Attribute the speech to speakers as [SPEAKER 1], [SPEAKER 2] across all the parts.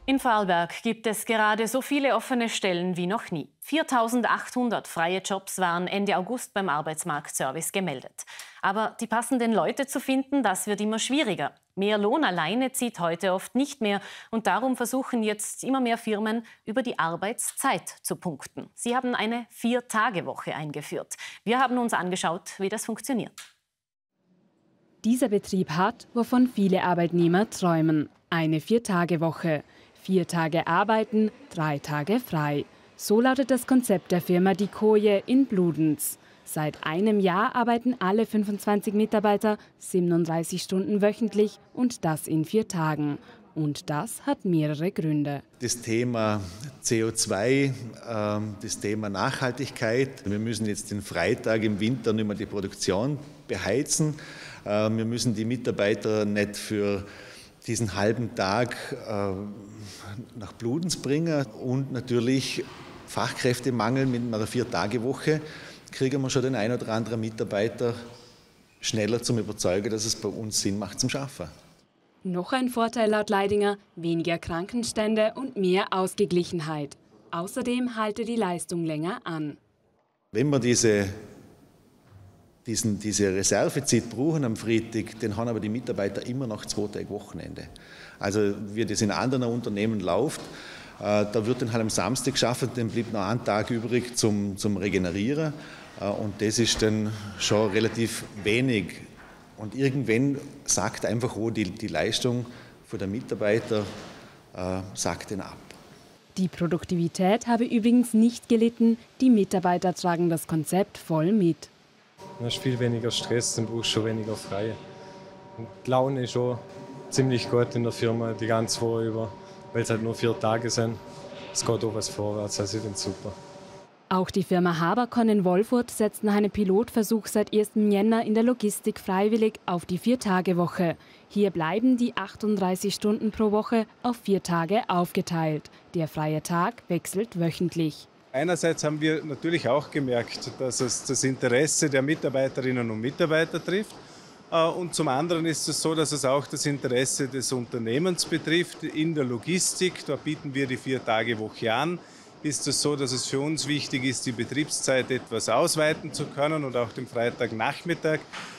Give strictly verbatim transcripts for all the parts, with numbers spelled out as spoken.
[SPEAKER 1] In Vorarlberg gibt es gerade so viele offene Stellen wie noch nie. viertausendachthundert freie Jobs waren Ende August beim Arbeitsmarktservice gemeldet. Aber die passenden Leute zu finden, das wird immer schwieriger. Mehr Lohn alleine zieht heute oft nicht mehr. Und darum versuchen jetzt immer mehr Firmen, über die Arbeitszeit zu punkten. Sie haben eine Vier-Tage-Woche eingeführt. Wir haben uns angeschaut, wie das funktioniert.
[SPEAKER 2] Dieser Betrieb hat, wovon viele Arbeitnehmer träumen. Eine Vier-Tage-Woche. Vier Tage arbeiten, drei Tage frei. So lautet das Konzept der Firma Die Koje in Bludenz. Seit einem Jahr arbeiten alle fünfundzwanzig Mitarbeiter siebenunddreißig Stunden wöchentlich und das in vier Tagen. Und das hat mehrere Gründe.
[SPEAKER 3] Das Thema C O zwei, das Thema Nachhaltigkeit. Wir müssen jetzt den Freitag im Winter nicht mehr die Produktion beheizen. Wir müssen die Mitarbeiter nicht für diesen halben Tag nach Bludenz bringen. Und natürlich Fachkräftemangel mit einer Vier-Tage-Woche kriegen wir schon den einen oder anderen Mitarbeiter schneller zum Überzeugen, dass es bei uns Sinn macht zum Schaffen.
[SPEAKER 2] Noch ein Vorteil laut Leidinger: weniger Krankenstände und mehr Ausgeglichenheit. Außerdem halte die Leistung länger an.
[SPEAKER 3] Wenn wir diese, diesen, diese Reservezeit brauchen am Freitag, dann haben aber die Mitarbeiter immer noch zwei Tage Wochenende. Also wie das in anderen Unternehmen läuft, äh, da wird dann halt am Samstag geschaffen, dann bleibt noch ein Tag übrig zum, zum Regenerieren. Äh, und das ist dann schon relativ wenig. Und irgendwann sagt einfach auch die, die Leistung der Mitarbeiter äh, sagt dann ab.
[SPEAKER 2] Die Produktivität habe übrigens nicht gelitten. Die Mitarbeiter tragen das Konzept voll mit.
[SPEAKER 4] Du hast viel weniger Stress und brauchst schon weniger frei. Und die Laune ist schon ziemlich gut in der Firma die ganze Woche über, weil es halt nur vier Tage sind. Es geht auch was vorwärts, also ich finde es super.
[SPEAKER 2] Auch die Firma Haberkorn in Wolfurt setzt nach einem Pilotversuch seit ersten Jänner in der Logistik freiwillig auf die Vier-Tage-Woche. Hier bleiben die achtunddreißig Stunden pro Woche auf vier Tage aufgeteilt. Der freie Tag wechselt wöchentlich.
[SPEAKER 5] Einerseits haben wir natürlich auch gemerkt, dass es das Interesse der Mitarbeiterinnen und Mitarbeiter trifft. Und zum anderen ist es so, dass es auch das Interesse des Unternehmens betrifft. In der Logistik, da bieten wir die Vier-Tage-Woche an, ist es so, dass es für uns wichtig ist, die Betriebszeit etwas ausweiten zu können und auch den Freitagnachmittag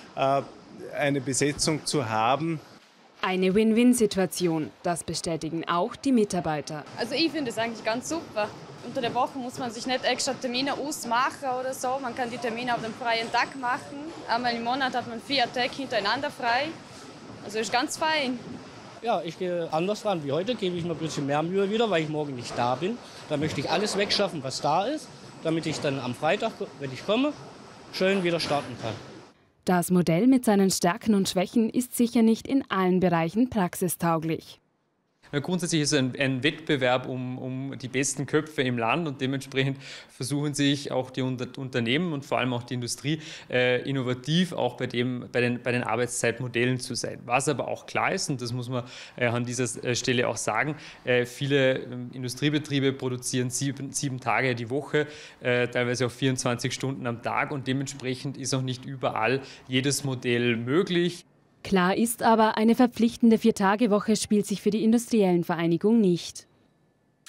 [SPEAKER 5] eine Besetzung zu haben.
[SPEAKER 2] Eine Win-Win-Situation, das bestätigen auch die Mitarbeiter.
[SPEAKER 6] Also ich finde es eigentlich ganz super. Unter der Woche muss man sich nicht extra Termine ausmachen oder so. Man kann die Termine auf dem freien Tag machen. Einmal im Monat hat man vier Tage hintereinander frei. Also ist ganz fein.
[SPEAKER 7] Ja, ich gehe anders ran wie heute, gebe ich mir ein bisschen mehr Mühe wieder, weil ich morgen nicht da bin. Da möchte ich alles wegschaffen, was da ist, damit ich dann am Freitag, wenn ich komme, schön wieder starten kann.
[SPEAKER 2] Das Modell mit seinen Stärken und Schwächen ist sicher nicht in allen Bereichen praxistauglich.
[SPEAKER 8] Grundsätzlich ist es ein, ein Wettbewerb um, um die besten Köpfe im Land und dementsprechend versuchen sich auch die Unter Unternehmen und vor allem auch die Industrie äh, innovativ auch bei, dem, bei, den, bei den Arbeitszeitmodellen zu sein. Was aber auch klar ist, und das muss man äh, an dieser Stelle auch sagen, äh, viele äh, Industriebetriebe produzieren sieben, sieben Tage die Woche, äh, teilweise auch vierundzwanzig Stunden am Tag und dementsprechend ist auch nicht überall jedes Modell möglich.
[SPEAKER 2] Klar ist aber, eine verpflichtende Vier-Tage-Woche spielt sich für die Industriellenvereinigung nicht.